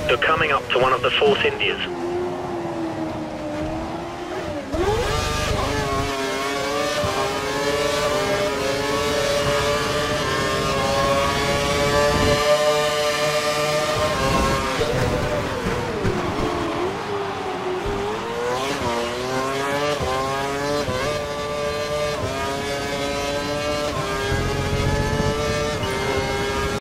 You're coming up to one of the Force Indias.